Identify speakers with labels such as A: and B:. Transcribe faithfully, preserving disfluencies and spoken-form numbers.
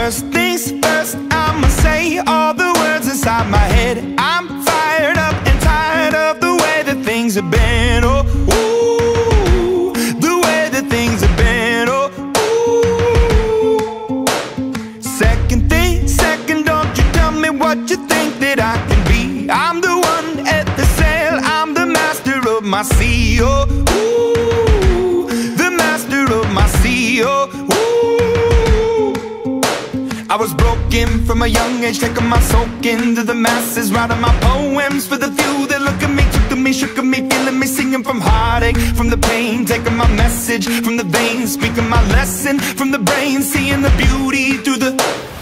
A: First things first, I'ma say all the words inside my head. I'm fired up and tired of the way that things have been. Oh, ooh, the way that things have been. Oh, ooh. Second thing, second, don't you tell me what you think that I can be. I'm the one at the sail, I'm the master of my sea. Oh, ooh, the master of my sea. Oh, ooh. I was broken from a young age, taking my soak into the masses, writing my poems for the few that look at me, took to me, shook at me, feeling me, singing from heartache, from the pain, taking my message from the veins, speaking my lesson from the brain, seeing the beauty through the